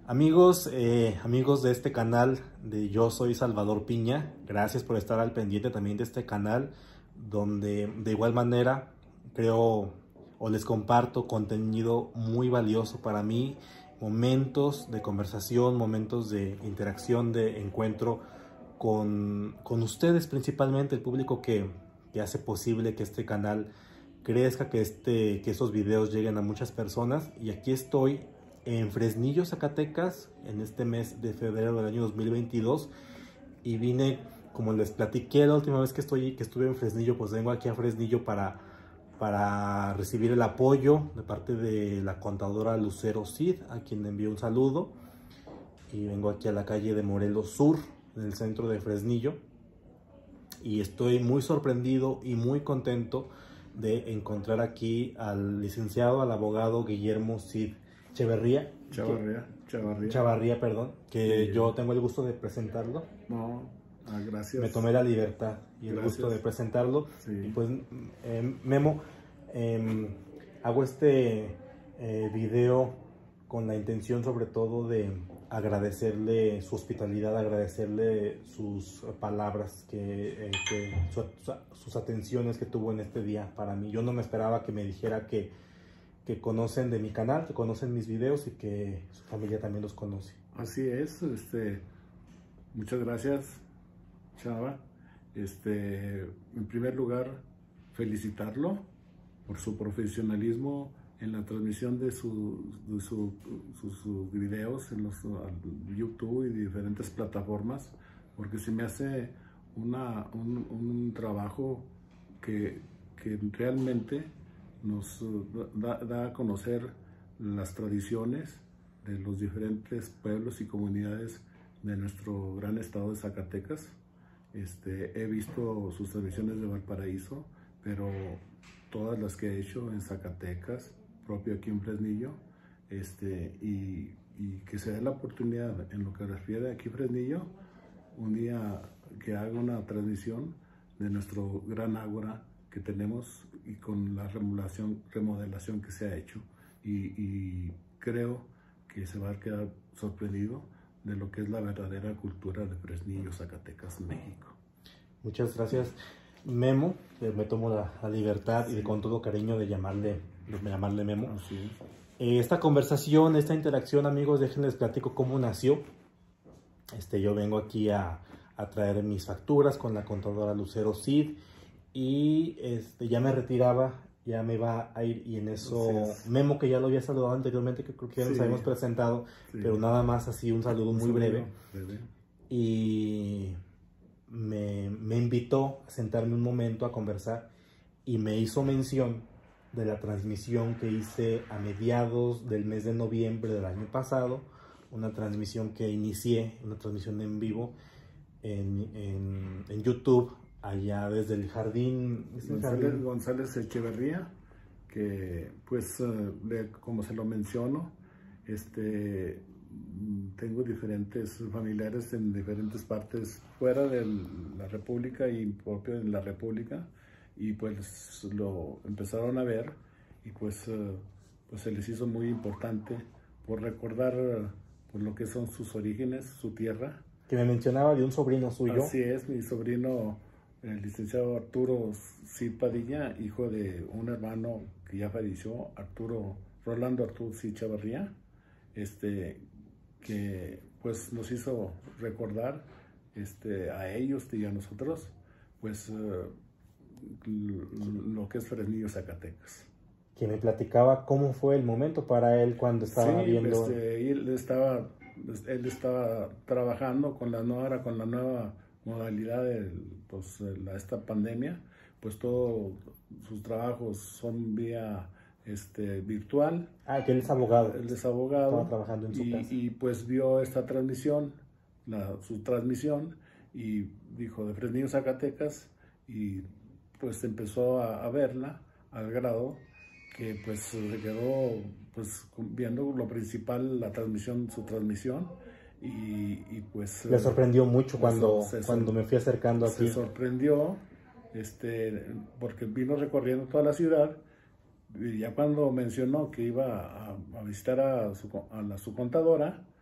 Amigos de este canal de Yo Soy Salvador Piña, gracias por estar al pendiente también de este canal, donde de igual manera creo o les comparto contenido muy valioso para mí, momentos de conversación, momentos de interacción, de encuentro con ustedes, principalmente el público que hace posible que este canal crezca, que estos videos lleguen a muchas personas. Y aquí estoy en Fresnillo, Zacatecas, en este mes de febrero del año 2022, y vine, como les platiqué la última vez que estuve en Fresnillo, pues vengo aquí a Fresnillo para recibir el apoyo de parte de la contadora Lucero Cid, a quien le envío un saludo. Y vengo aquí a la calle de Morelos Sur, en el centro de Fresnillo, y estoy muy sorprendido y muy contento de encontrar aquí al licenciado, al abogado Guillermo Cid Chavarría, perdón, que Sí. yo tengo el gusto de presentarlo. No, gracias. Me tomé la libertad y el gusto de presentarlo. Sí. Y pues, Memo, hago este video con la intención sobre todo de agradecerle su hospitalidad, agradecerle sus palabras, sus atenciones que tuvo en este día para mí. Yo no me esperaba que me dijera que conocen de mi canal, que conocen mis videos y que su familia también los conoce. Así es, muchas gracias, Chava. En primer lugar, felicitarlo por su profesionalismo en la transmisión de sus videos en YouTube y diferentes plataformas, porque se me hace un trabajo que realmente nos da a conocer las tradiciones de los diferentes pueblos y comunidades de nuestro gran estado de Zacatecas. He visto sus transmisiones de Valparaíso, pero todas las que he hecho en Zacatecas, propio aquí en Fresnillo, y que se dé la oportunidad en lo que refiere aquí a Fresnillo, un día que haga una transmisión de nuestro gran ágora que tenemos y con la remodelación que se ha hecho, y creo que se va a quedar sorprendido de lo que es la verdadera cultura de Fresnillo, Zacatecas, México. Muchas gracias, Memo. Me tomo la libertad y con todo cariño de llamarle Memo. Así es. Esta conversación, esta interacción, amigos, déjenles platico cómo nació. Yo vengo aquí a traer mis facturas con la contadora Lucero Cid, y ya me retiraba, ya me iba a ir, y en eso Memo, que ya lo había saludado anteriormente, que creo que ya nos habíamos presentado, pero nada más así un saludo muy breve. Y me invitó a sentarme un momento a conversar, y me hizo mención de la transmisión que hice a mediados del mes de noviembre del año pasado, una transmisión que inicié, una transmisión en vivo en YouTube, allá desde el jardín González Echeverría, que pues como se lo menciono, tengo diferentes familiares en diferentes partes fuera de la República y propio en la República, y pues lo empezaron a ver, y pues se les hizo muy importante por recordar por lo que son sus orígenes, su tierra. Que me mencionaba de un sobrino suyo. Así es, mi sobrino, el licenciado Arturo Cid Padilla, hijo de un hermano que ya falleció, Rolando Arturo Cid Chavarría, que pues nos hizo recordar a ellos y a nosotros, pues lo que es Fresnillo, Zacatecas. Que me platicaba cómo fue el momento para él cuando estaba viendo. Él estaba trabajando con la nueva modalidad de esta pandemia, pues todos sus trabajos son vía virtual. Que él es abogado. Él es abogado. Estaba trabajando en su casa. Y pues vio esta transmisión, su transmisión, y dijo de Fresnillo, Zacatecas, y pues empezó a verla al grado que pues se quedó pues viendo lo principal, su transmisión, y pues le sorprendió mucho cuando me fui acercando aquí. Se sorprendió, porque vino recorriendo toda la ciudad, y ya cuando mencionó que iba a visitar a su contadora,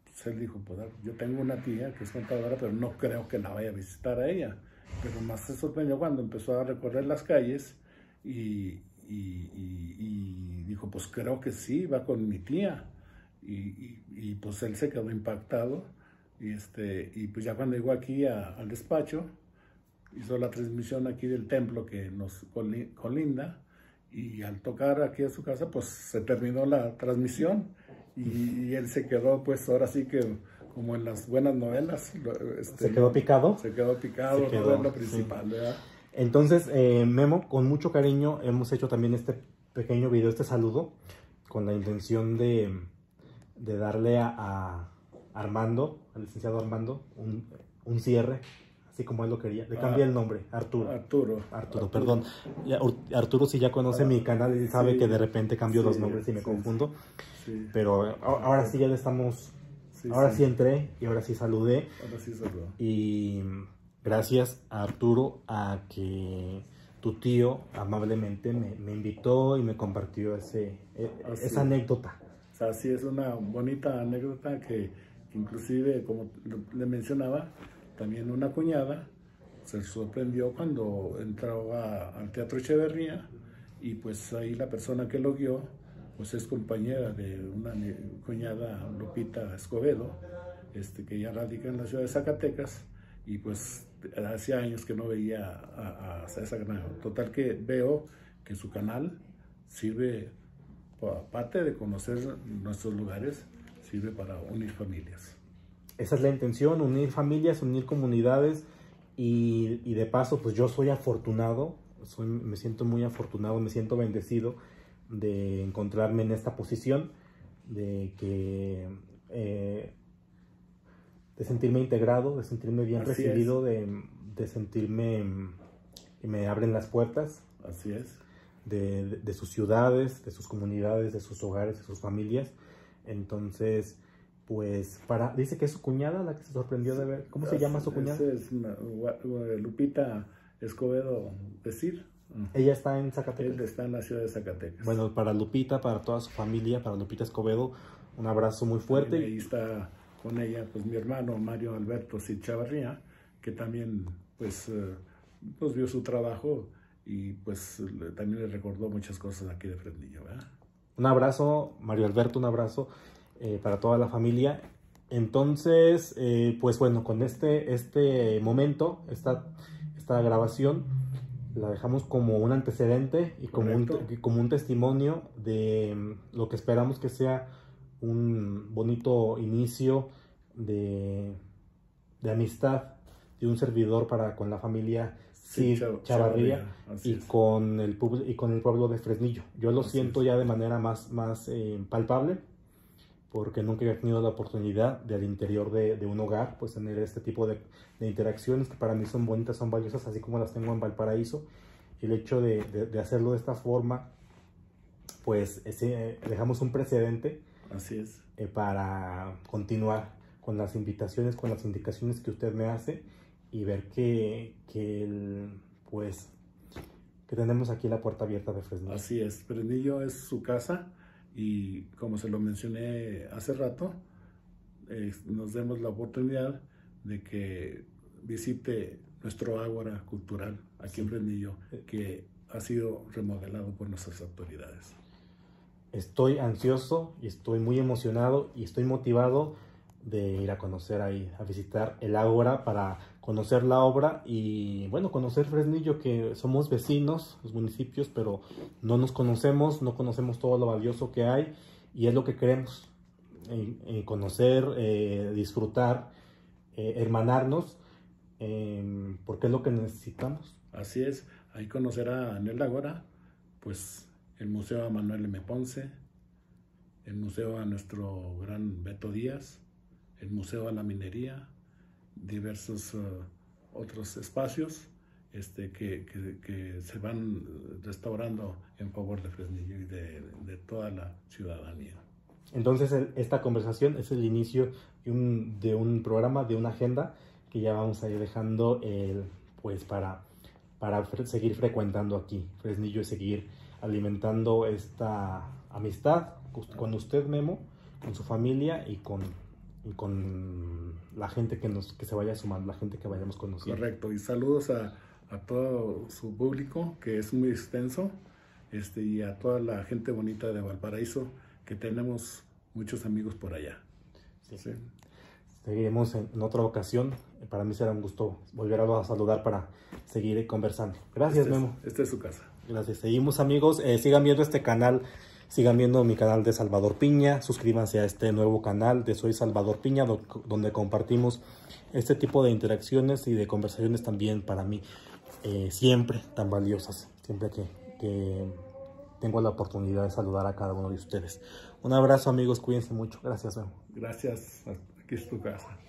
Pues él dijo, pues yo tengo una tía que es contadora, pero no creo que la vaya a visitar a ella. Pero más se sorprendió cuando empezó a recorrer las calles y dijo, pues creo que sí, va con mi tía. Y pues él se quedó impactado. Y pues ya cuando llegó aquí al despacho, hizo la transmisión aquí del templo que nos colinda, y al tocar aquí a su casa, pues se terminó la transmisión y él se quedó, pues ahora sí que como en las buenas novelas. ¿Se quedó picado? Se quedó picado, se quedó, es lo principal, sí. ¿Verdad? Entonces, Memo, con mucho cariño hemos hecho también este pequeño video, este saludo, con la intención de darle a Armando, al licenciado Armando, un cierre, así como él lo quería. Le cambié el nombre, Arturo, perdón. Arturo, si ya conoce mi canal, él sabe que de repente cambio los nombres y me confundo. Sí. Pero ahora sí ya le estamos... ahora sí entré y ahora sí saludé. Ahora sí saludó. Y gracias a Arturo a que tu tío amablemente me invitó y me compartió esa anécdota. O sea, sí, es una bonita anécdota que inclusive, como le mencionaba, también una cuñada se sorprendió cuando entró al Teatro Echeverría, y pues ahí la persona que lo guió pues es compañera de una cuñada, Lupita Escobedo, que ya radica en la ciudad de Zacatecas, y pues hace años que no veía a esa gran... Total que veo que su canal sirve, aparte de conocer nuestros lugares, sirve para unir familias. Esa es la intención, unir familias, unir comunidades, y de paso, pues yo soy afortunado, me siento muy afortunado, me siento bendecido de encontrarme en esta posición, de sentirme integrado, de sentirme bien Así recibido, de sentirme que me abren las puertas. Así es. De sus ciudades, de sus comunidades, de sus hogares, de sus familias. Entonces, pues, dice que es su cuñada la que se sorprendió de ver. ¿Cómo se llama su cuñada? Es Lupita Escobedo Decir. Ella está en Zacatecas. Él está en la ciudad de Zacatecas. Bueno, para Lupita, para toda su familia, para Lupita Escobedo, un abrazo muy fuerte. También ahí está con ella, pues, mi hermano Mario Alberto Cid Chavarría, que también, pues vio su trabajo y pues también le recordó muchas cosas aquí de Fresnillo, ¿verdad? Un abrazo, Mario Alberto, un abrazo para toda la familia. Entonces, pues bueno, con este momento, esta grabación, la dejamos como un antecedente y como un testimonio de lo que esperamos que sea un bonito inicio de amistad de un servidor con la familia Cid Chavarría y con el pueblo de Fresnillo. Yo lo siento ya de manera más palpable, porque nunca he tenido la oportunidad de al interior de un hogar pues tener este tipo de interacciones que para mí son bonitas, son valiosas, así como las tengo en Valparaíso. El hecho de hacerlo de esta forma, pues dejamos un precedente. Así es. Para continuar con las invitaciones, con las indicaciones que usted me hace, y ver que tenemos aquí la puerta abierta de Fresnillo. Así es, Fresnillo es su casa, y como se lo mencioné hace rato, nos demos la oportunidad de que visite nuestro ágora cultural aquí en Fresnillo, que ha sido remodelado por nuestras autoridades. Estoy ansioso y estoy muy emocionado y estoy motivado de ir a conocer ahí, a visitar el ágora para conocer la obra y, bueno, conocer Fresnillo, que somos vecinos, los municipios, pero no nos conocemos, no conocemos todo lo valioso que hay, y es lo que queremos, conocer, disfrutar, hermanarnos, porque es lo que necesitamos. Así es, ahí conocerá en el ágora, pues, el Museo a Manuel M. Ponce, el Museo a nuestro gran Beto Díaz, el Museo a la Minería, diversos otros espacios que se van restaurando en favor de Fresnillo y de toda la ciudadanía. Entonces, esta conversación es el inicio de un programa, de una agenda que ya vamos a ir dejando pues para seguir frecuentando aquí Fresnillo y seguir alimentando esta amistad con usted, Memo, con su familia y con con la gente que se vaya sumando, la gente que vayamos conociendo. Correcto, y saludos a todo su público, que es muy extenso, y a toda la gente bonita de Valparaíso, que tenemos muchos amigos por allá. Sí. Sí. Seguiremos en otra ocasión. Para mí será un gusto volver a saludar para seguir conversando. Gracias, Memo. Esta es su casa. Gracias. Seguimos, amigos. Sigan viendo este canal. Sigan viendo mi canal de Salvador Piña. Suscríbanse a este nuevo canal de Soy Salvador Piña, donde compartimos este tipo de interacciones y de conversaciones también para mí siempre tan valiosas. Siempre que tengo la oportunidad de saludar a cada uno de ustedes. Un abrazo, amigos. Cuídense mucho. Gracias, Memo. Gracias. Aquí es tu casa.